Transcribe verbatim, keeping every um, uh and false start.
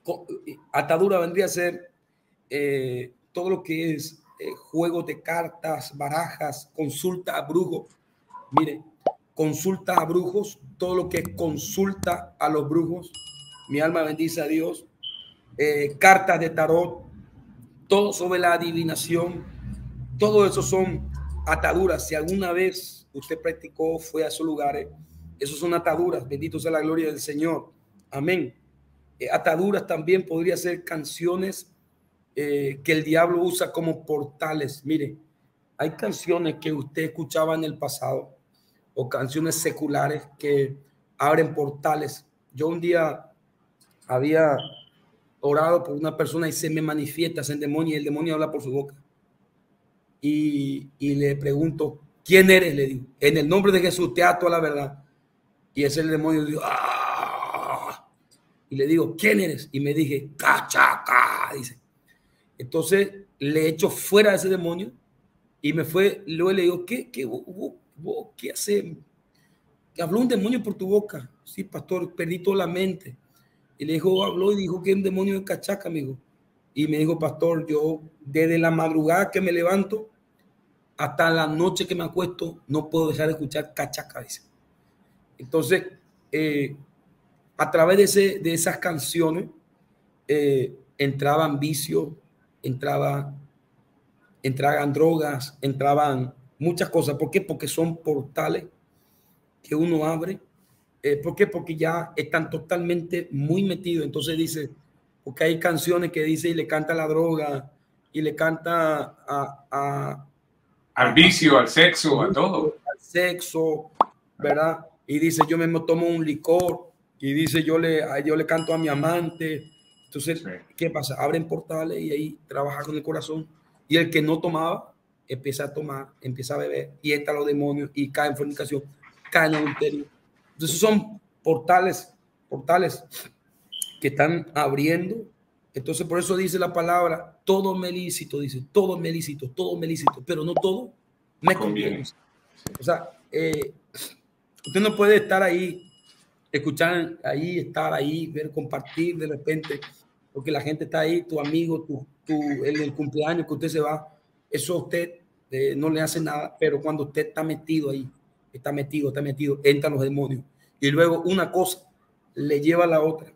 Atadura vendría a ser eh, todo lo que es eh, juegos de cartas, barajas, consulta a brujos. Mire, consulta a brujos, todo lo que es consulta a los brujos. Mi alma bendice a Dios. Eh, cartas de tarot, todo sobre la adivinación. Todo eso son ataduras. Si alguna vez usted practicó, fue a esos lugares, esos son ataduras. Bendito sea la gloria del Señor. Amén. Eh, ataduras también podría ser canciones eh, que el diablo usa como portales. Mire, hay canciones que usted escuchaba en el pasado o canciones seculares que abren portales. Yo un día había orado por una persona y se me manifiesta ese demonio y el demonio habla por su boca. Y, y le pregunto, ¿quién eres? Le digo, en el nombre de Jesús te ato a la verdad. Y ese el demonio dijo, ¡ah! Y le digo, ¿quién eres? Y me dije, cachaca, dice. Entonces le echo fuera a ese demonio y me fue, luego le digo, ¿qué, qué, vos, vos, qué hace? Habló un demonio por tu boca. Sí, pastor, perdí toda la mente. Y le dijo, habló y dijo que es un demonio de cachaca, amigo. Y me dijo, pastor, yo desde la madrugada que me levanto hasta la noche que me acuesto, no puedo dejar de escuchar cachaca, dice. Entonces, eh, a través de, ese, de esas canciones, eh, entraban vicios, entraba, entraban drogas, entraban muchas cosas. ¿Por qué? Porque son portales que uno abre. Eh, ¿Por qué? Porque ya están totalmente muy metidos. Entonces dice, porque hay canciones que dice y le canta la droga y le canta a, a, al vicio, a, al sexo, al, a todo. Al sexo, ¿verdad? Y dice, yo me tomo un licor y dice, yo le, yo le canto a mi amante. Entonces, sí. ¿Qué pasa? Abren portales y ahí trabaja con el corazón. Y el que no tomaba, empieza a tomar, empieza a beber y entra los demonios y cae en fornicación, cae en adulterio. Entonces son portales, portales que están abriendo. Entonces por eso dice la palabra, todo me lícito, dice, todo me lícito, todo me lícito, pero no todo me conviene. conviene. O sea, eh, usted no puede estar ahí, escuchar ahí, estar ahí, ver, compartir de repente, porque la gente está ahí, tu amigo, tu, tu, el, el cumpleaños que usted se va, eso a usted eh, no le hace nada, pero cuando usted está metido ahí, está metido, está metido, entran los demonios. Y luego una cosa le lleva a la otra.